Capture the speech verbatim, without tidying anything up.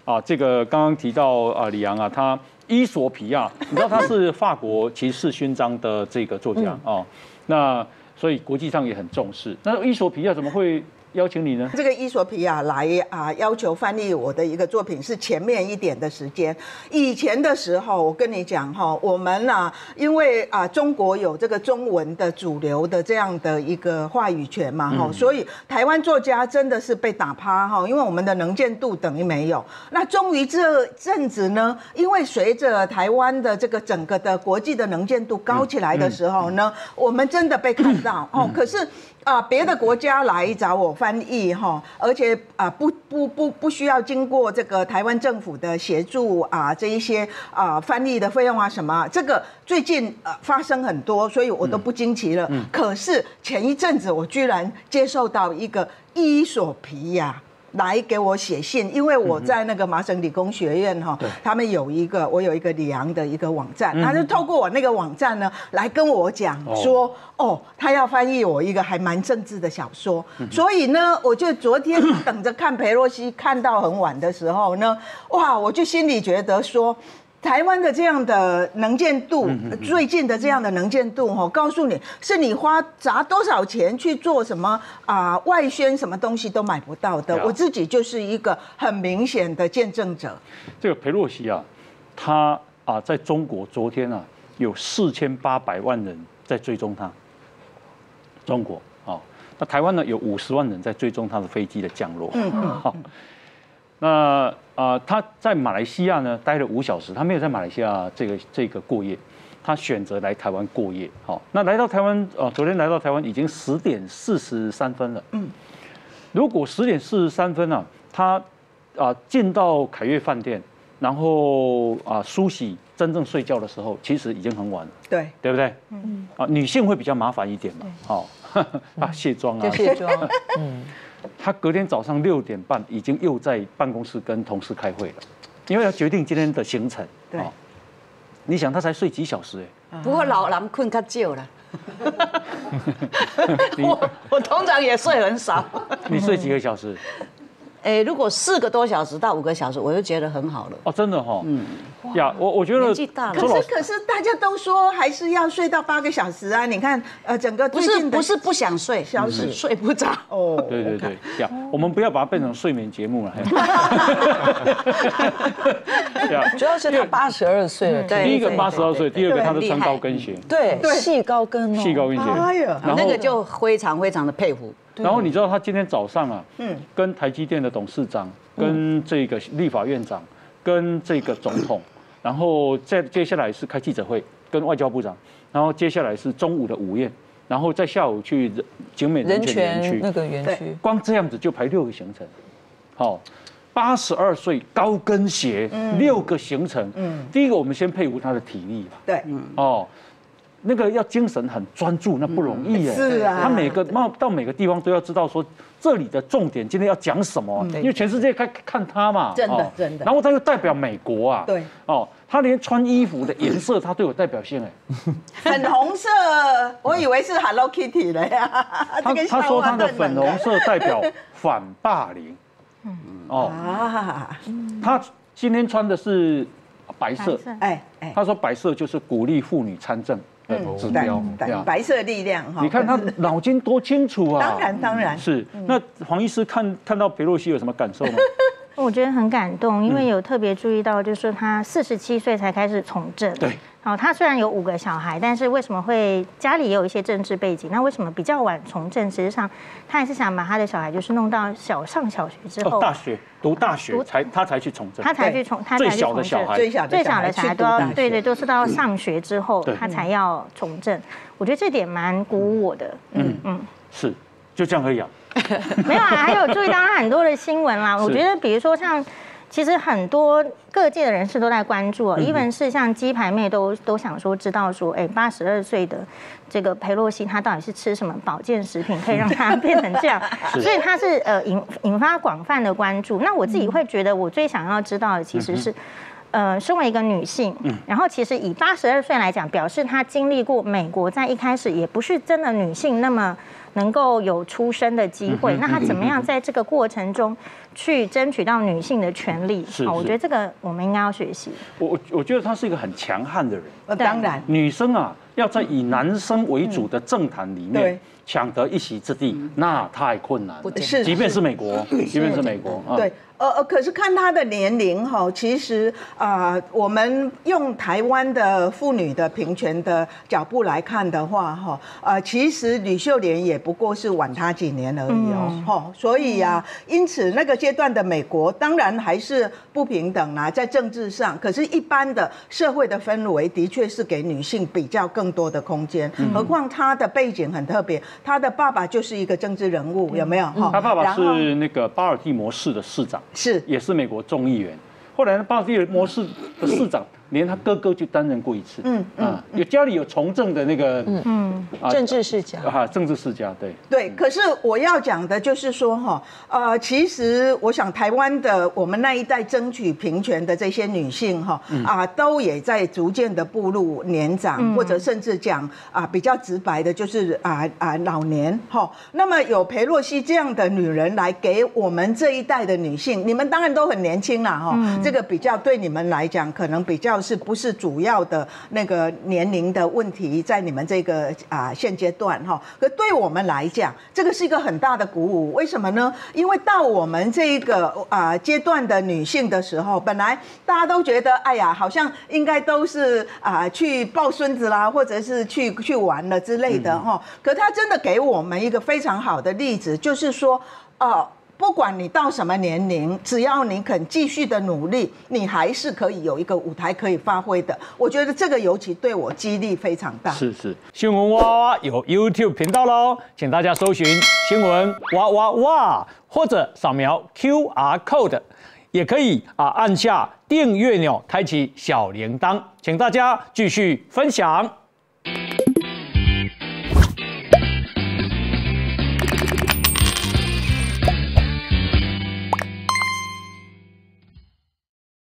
啊，这个刚刚提到啊，李昂啊，他伊索比亚，你知道他是法国骑士勋章的这个作家哦，那所以国际上也很重视。那伊索比亚怎么会邀请你呢？ 这个伊索比亚来啊，要求翻译我的一个作品是前面一点的时间。以前的时候，我跟你讲哈，我们啊，因为啊，中国有这个中文的主流的这样的一个话语权嘛哈，所以台湾作家真的是被打趴哈，因为我们的能见度等于没有。那终于这阵子呢，因为随着台湾的这个整个的国际的能见度高起来的时候呢，我们真的被看到哦。可是啊，别的国家来找我翻译哈，而且啊不不不不需要经过这个台湾政府的协助啊，这一些啊翻译的费用啊什么，这个最近呃发生很多，所以我都不惊奇了。嗯、可是前一阵子我居然接受到一个伊索比亚来给我写信，因为我在那个麻省理工学院哈，他们有一个我有一个里昂的一个网站，他就透过我那个网站呢来跟我讲说，哦，他要翻译我一个还蛮政治的小说，所以呢，我就昨天等着看裴洛西看到很晚的时候呢，哇，我就心里觉得说。台湾的这样的能见度，最近的这样的能见度，哈，告诉你是你花砸多少钱去做什么啊、外宣什么东西都买不到的。我自己就是一个很明显的见证者。 这个裴洛西啊，他啊在中国昨天啊有四千八百万人在追踪他。中国啊，那台湾呢有五十万人在追踪他的飞机的降落。嗯嗯。好，那。啊，他在马来西亚呢待了五小时，他没有在马来西亚这个这个过夜，他选择来台湾过夜。好，那来到台湾，呃，昨天来到台湾已经十点四十三分了。嗯，如果十点四十三分啊，他啊进到凯悦饭店，然后啊梳洗，真正睡觉的时候，其实已经很晚了。 对， 对不对？嗯，啊，女性会比较麻烦一点嘛。好，啊卸妆啊， 就卸妆。嗯。 他隔天早上六点半已经又在办公室跟同事开会了，因为要决定今天的行程。 对，哦、 你想他才睡几小时哎？ 不过老人困较少了。我我通常也睡很少。 你睡几个小时？ 哎，如果四个多小时到五个小时，我就觉得很好了。 哦，真的哈、哦。嗯。呀，我我觉得。 年纪大了。 可是可是大家都说还是要睡到八个小时啊！你看，呃，整个不是不是不想睡，小时睡不着。 哦。 对对对，呀，我们不要把它变成睡眠节目了。 主要是他八十二岁了， 第一个八十二岁，第二个他是穿高跟鞋。 对，细高跟哦。 细高跟鞋。 哎呀， 那个就非常非常的佩服。 然后你知道他今天早上啊，嗯，跟台积电的董事长、跟这个立法院长、跟这个总统，然后再接下来是开记者会，跟外交部长，然后接下来是中午的午宴，然后在下午去景美人权园区那个园区， 光这样子就排六个行程，好，八十二岁高跟鞋六个行程，嗯，第一个我们先佩服他的体力吧， 对，嗯， 哦。那个要精神很专注，那不容易耶。 是啊， 他每个到到每个地方都要知道说这里的重点今天要讲什么，因为全世界看看他嘛。 真的真的。 然后他又代表美国啊。 对。 哦，他连穿衣服的颜色他都有代表性哎。 粉红色，我以为是 Hello Kitty 的呀。 他他说他的粉红色代表反霸凌。嗯。哦。啊。他今天穿的是白色。哎哎。他说白色就是鼓励妇女参政。嗯，指标， 白色力量哈。 你看他脑筋多清楚啊！ 当然当然是。那黄医师看看到裴洛西有什么感受吗？ 我觉得很感动，因为有特别注意到，就是说他四十七岁才开始从政。 对。 好，他虽然有五个小孩，但是为什么会家里也有一些政治背景？那为什么比较晚从政？实际上，他还是想把他的小孩就是弄到小上小学之后， 大学读大学才他才去从政， 他才去从他最小的小孩， 最小最小的小孩都要对对，都是到上学之后他才要从政。我觉得这点蛮鼓舞我的。嗯嗯， 是就这样而已啊。 没有啊，还有注意到他很多的新闻啦。我觉得比如说像。其实很多各界的人士都在关注哦 ，even 是像鸡排妹都都想说知道说，哎，八十二岁的这个裴洛西她到底是吃什么保健食品，可以让她变成这样？所以她是呃引引发广泛的关注。那我自己会觉得，我最想要知道的其实是。 呃，身为一个女性，然后其实以八十二岁来讲，表示她经历过美国在一开始也不是真的女性那么能够有出生的机会，那她怎么样在这个过程中去争取到女性的权利？ 是， 我觉得这个我们应该要学习。 我我觉得她是一个很强悍的人。 呃，当然， 女生啊，要在以男生为主的政坛里面抢得一席之地，那太困难了。 是， 即便是美国，即便是美国， 对。呃呃，可是看她的年龄哈，其实啊、呃，我们用台湾的妇女的平权的脚步来看的话哈，呃，其实吕秀莲也不过是晚她几年而已哦，哈、嗯，所以呀、啊，因此那个阶段的美国当然还是不平等啦，在政治上，可是一般的社会的氛围的确是给女性比较更多的空间，嗯、何况她的背景很特别，她的爸爸就是一个政治人物，有没有？哈、 嗯，他爸爸是那个巴尔的摩市的市长。 是， 也是美国众议员。后来呢，巴尔的摩市的市长，连他哥哥就担任过一次。嗯啊，有家里有从政的那个， 嗯啊，政治世家啊，政治世家，对对。可是我要讲的就是说哈，呃，其实我想台湾的我们那一代争取平权的这些女性哈啊，都也在逐渐的步入年长，或者甚至讲啊比较直白的，就是啊啊老年哈。那么有裴洛西这样的女人来给我们这一代的女性，你们当然都很年轻啦哈，这个比较对你们来讲可能比较。是不是主要的那个年龄的问题，在你们这个啊现阶段哈？可对我们来讲，这个是一个很大的鼓舞。为什么呢？因为到我们这一个啊阶段的女性的时候，本来大家都觉得，哎呀，好像应该都是啊去抱孙子啦，或者是去去玩了之类的哈。可他真的给我们一个非常好的例子，就是说，呃。不管你到什么年龄，只要你肯继续的努力，你还是可以有一个舞台可以发挥的。我觉得这个尤其对我激励非常大。 是是，新闻哇哇有 YouTube 频道喽，请大家搜寻新闻哇哇哇，或者扫描 Q R code， 也可以啊按下订阅钮，开启小铃铛，请大家继续分享。